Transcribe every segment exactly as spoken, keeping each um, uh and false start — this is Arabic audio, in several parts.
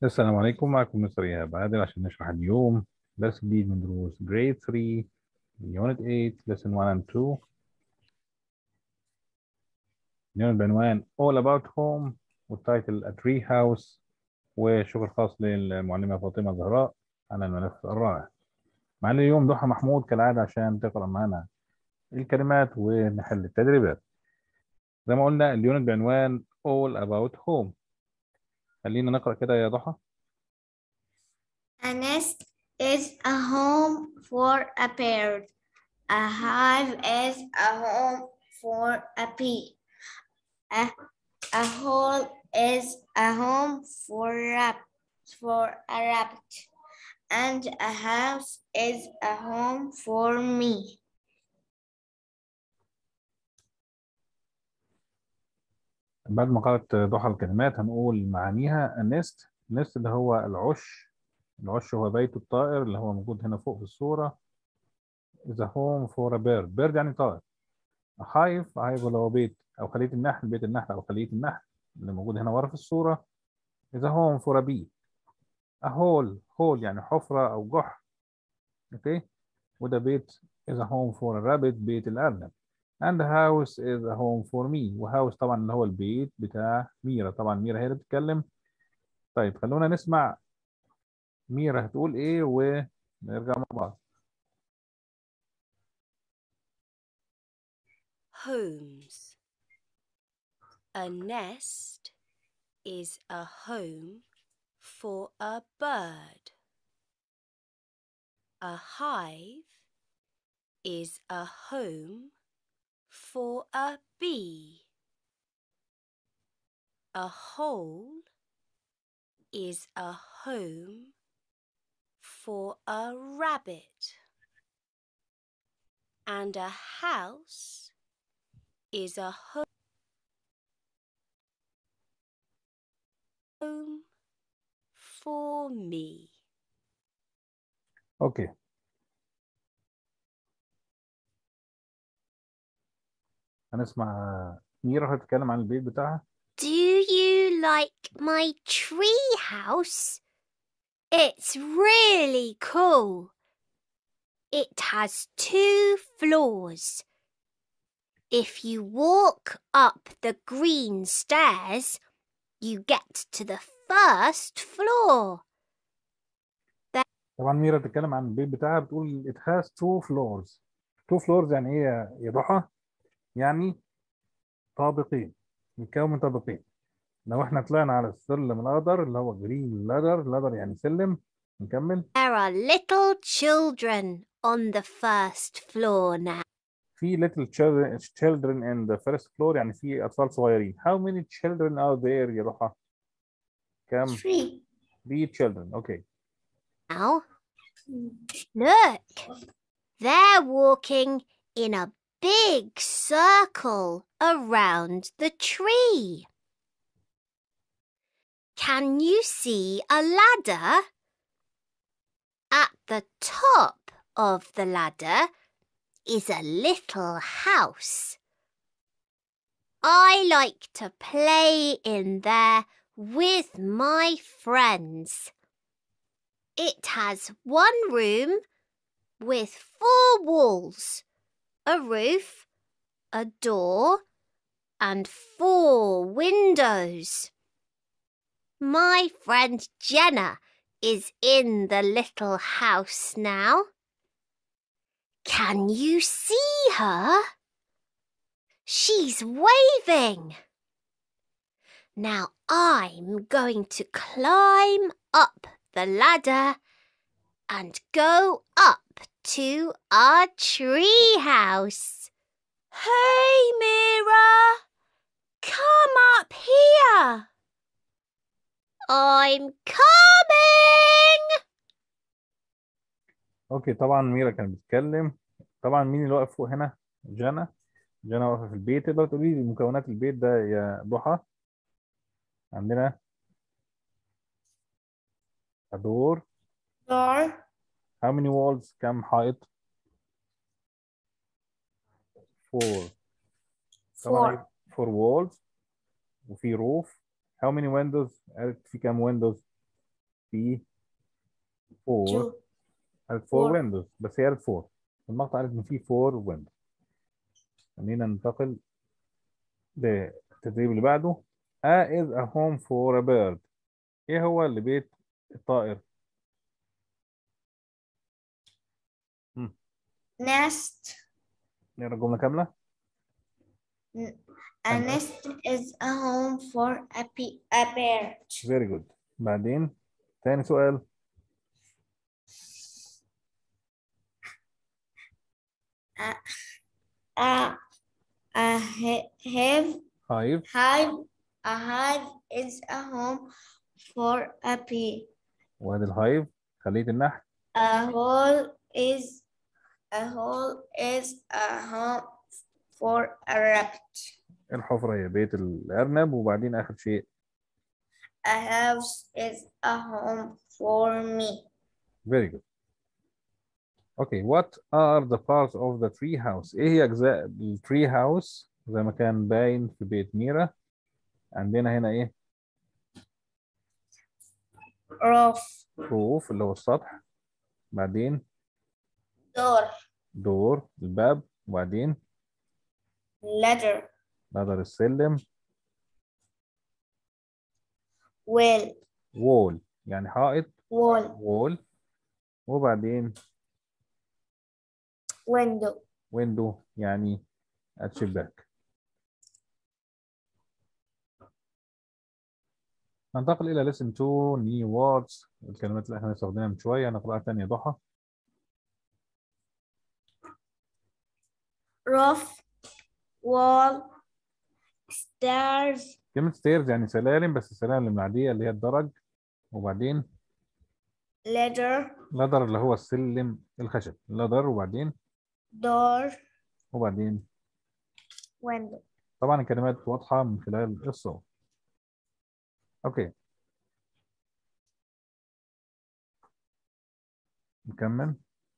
السلام عليكم، معكم مستر إيهاب عادل عشان نشرح اليوم درس جديد من دروس Grade ثري Unit eight Lesson one and two. اليونت بعنوان All About Home والتايتل A Tree House، وشكر خاص للمعلمة فاطمة زهراء على الملف الرائع. معنا اليوم ضحى محمود كالعادة عشان تقرأ معنا الكلمات ونحل التدريبات. زي ما قلنا اليونت بعنوان All About Home. خلينا نقرأ كده يا ضحى. A nest is a home for a bird. A hive is a home for a bee. A, a hole is a home for, rab, for a rabbit. And a house is a home for me. بعد ما قرأت ضحى الكلمات هنقول معانيها. النست النست اللي هو العش العش هو بيت الطائر اللي هو موجود هنا فوق في الصورة. is a home for a bird. bird يعني طائر. a hive hive اللي هو بيت أو خلية النحل بيت النحل أو خلية النحل اللي موجود هنا ورا في الصورة. is a home for a bee. a hole hole يعني حفرة أو جحر. أوكي. وده بيت is a home for a rabbit بيت الأرنب. and the house is a home for me. وهاوس طبعا اللي هو البيت بتاع ميرا. طبعا ميرا هي اللي بتتكلم. طيب خلونا نسمع ميرا هتقول ايه ونرجع مع بعض. Homes. A nest is a home for a bird. A hive is a home for a bee. A hole is a home for a rabbit. And a house is a home for me. اوكي. هنسمع ميرا هتتكلم عن البيت بتاعها. Do you like my tree house? It's really cool. It has two floors. If you walk up the green stairs, you get to the first floor. طبعا ميرا بتتكلم عن البيت بتاعها بتقول it has two floors. two floors يعني ايه يا ضحى؟ يعني طابقين، يتكون من طابقين. لو احنا طلعنا على السلم الاخضر اللي هو green ladder ladder يعني سلم. نكمل. There are little children on the first floor now. في little children children in the first floor يعني في اطفال صغيرين. how many children are there يا ضحى؟ كم؟ Three. three children. اوكي. Now, look, they're walking in a big circle around the tree. Can you see a ladder? At the top of the ladder is a little house. I like to play in there with my friends. It has one room with four walls, a roof, a door, and four windows. My friend Jenna is in the little house now. Can you see her? She's waving. Now I'm going to climb up the ladder and go up to our tree house. Hey, Mira! Come up here! I'm coming! اوكي. طبعا ميرا كانت بتتكلم. طبعا مين اللي واقف فوق هنا؟ جانا. جانا واقفه في البيت. تقدر تقولي لي مكونات البيت ده يا ضحى؟ عندنا دور. Door. how many walls؟ كم حائط؟ four. طبعا Four. four walls وفي roof. how many windows؟ عرفت في كم windows؟ في four two, قالت four four. windows، بس هي قالت four. المقطع قالت إن في four windows. خلينا ننتقل للتدريب اللي بعده. A is a home for a bird. إيه هو اللي بيت الطائر؟ مم. Nest. نقرا الجملة كاملة. A An nest is a home for a, pe- a bird. very good. بعدين تاني سؤال. A, a, a hi- hive, hive. hive, a hive is a home for a bee. وادي الهايف خلية النحل. A hole is a hole is a home for a rabbit. الحفرة هي بيت الأرنب. وبعدين آخر شيء A house is a home for me. very good. Okay, what are the parts of the tree house؟ إيه هي أجزاء التري هاوس زي ما كان باين في بيت ميرا؟ عندنا هنا إيه؟ Roof, روف اللي هو السطح. بعدين door, دور الباب. وبعدين ladder, نقدر السلم. well, wall يعني حائط. wall, wall. وبعدين window. window يعني الشباك. ننتقل إلى lesson two new words. الكلمات اللي احنا استخدمناها من شوية نقرأها تاني يا ضحى. Roof, wall, stairs, كلمة stairs يعني سلالم، بس السلالم العادية اللي هي الدرج. وبعدين ladder, ladder اللي هو السلم الخشب. ladder. وبعدين door, وبعدين window. طبعا الكلمات واضحة من خلال الصوت. اوكي نكمل.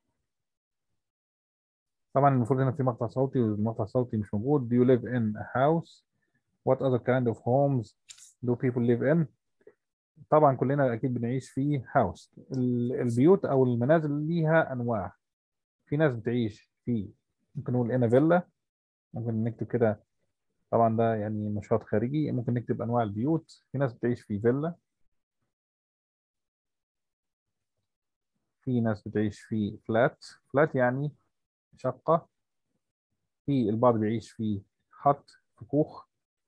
طبعا المفروض هنا في مقطع صوتي، والمقطع الصوتي مش موجود. Do you live in a house? What other kind of homes do people live in؟ طبعا كلنا اكيد بنعيش في house. ال- البيوت او المنازل ليها انواع. في ناس بتعيش في، ممكن نقول انا فيلا، ممكن نكتب كده. طبعا ده يعني نشاط خارجي. ممكن نكتب انواع البيوت. في ناس بتعيش في فيلا، في ناس بتعيش في فلات. فلات يعني شقة. في البعض بيعيش في حط في كوخ.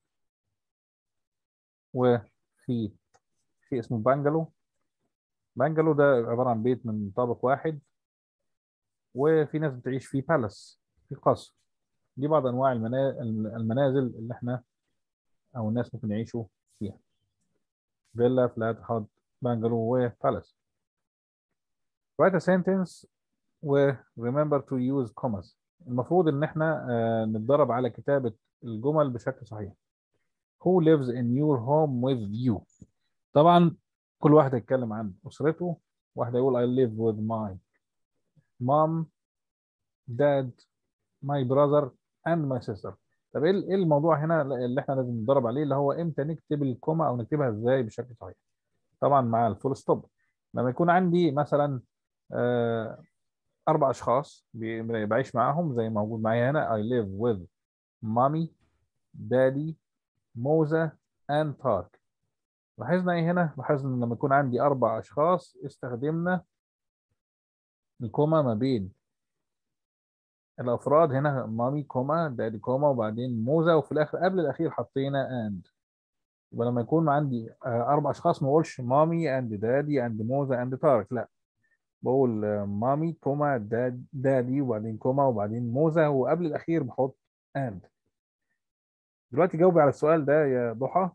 وفي في اسمه بانجلو. بانجلو ده عبارة عن بيت من طابق واحد. وفي ناس بتعيش في بالاس، في قصر. دي بعض انواع المنا- المنازل اللي احنا او الناس ممكن يعيشوا فيها. فيلا، فلات، حط، بانجلو، وبالاس. write a sentence و remember to use commas. المفروض ان احنا آه، نتدرب على كتابة الجمل بشكل صحيح. Who lives in your home with you؟ طبعا كل واحد يتكلم عن اسرته. واحد يقول I live with my mom, dad, my brother and my sister. طب ايه ايه الموضوع هنا اللي احنا لازم نتدرب عليه، اللي هو امتى نكتب الكوما او نكتبها ازاي بشكل صحيح. طبعا مع الفول ستوب. لما يكون عندي مثلا آه، اربع اشخاص بي- بعيش معاهم زي ما موجود معايا هنا I live with mommy, daddy, موزة and طارق. لاحظنا ايه هنا؟ لاحظنا ان لما يكون عندي اربع اشخاص استخدمنا الكوما ما بين الافراد. هنا مامي كوما، دادي كوما، وبعدين موزة، وفي الاخر قبل الاخير حطينا اند. يبقى لما يكون عندي آه، اربع اشخاص ما اقولش مامي اند دادي اند موزة اند طارق، لا، بقول آه، مامي كوما داد دادي وبعدين كوما وبعدين موزة، وقبل الاخير بحط اند. دلوقتي جاوبي على السؤال ده يا ضحى.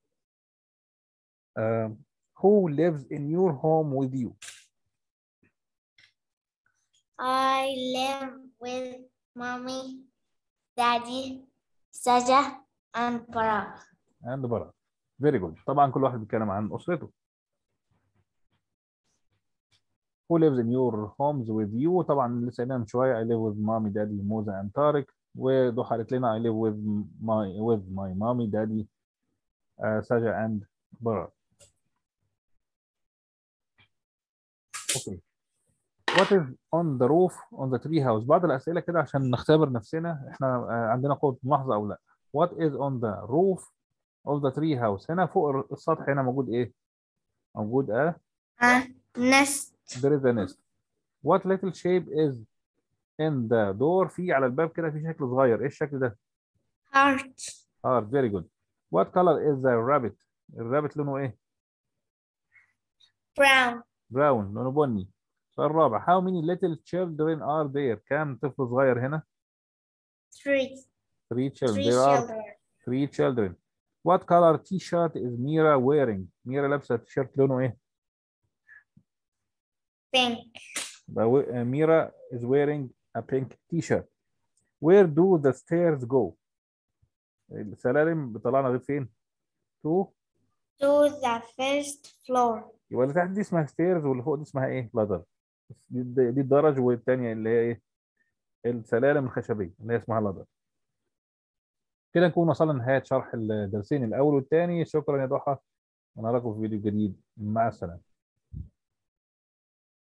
uh, who lives in your home with you؟ I live with mommy, daddy, Saja, and Parag. and برا. very good. طبعا كل واحد بيتكلم عن اسرته. who lives in your homes with you؟ طبعا لسه قايلين من شويه I live with mommy, daddy, موزة and طارق. وضحى قالت لنا I live with my with my mommy, daddy, uh, ساجا and برا. What is on the roof on the tree house؟ بعض الأسئلة كده عشان نختبر نفسنا احنا آه، عندنا قوة ملاحظة أو لا. What is on the roof of the tree house؟ هنا فوق السطح هنا موجود إيه؟ موجود أه A nest. there is a nest. What little shape is in the door؟ في على الباب كده في شكل صغير، إيه الشكل ده؟ Heart. اه very good. What color is the rabbit؟ الرابت لونه إيه؟ Brown. براون، لونه بني. السؤال الرابع how many little children are there؟ كام طفل صغير هنا؟ Three. three children. Three There are children. three children. What color t-shirt is Mira wearing؟ ميرا لابسة تيشيرت لونه ايه؟ Pink. ميرا is wearing a pink t-shirt. Where do the stairs go؟ السلالم بتطلعنا غير فين؟ to To the first floor. يبقى اللي تحت دي اسمها stairs واللي فوق دي اسمها ايه؟ ladder. دي, دي الدرج والتانية اللي هي ايه؟ السلالم الخشبية اللي هي اسمها ladder. كده نكون وصلنا لنهاية شرح الدرسين الأول والثاني. شكرا يا ضحى، ونراكم في فيديو جديد. مع السلامة.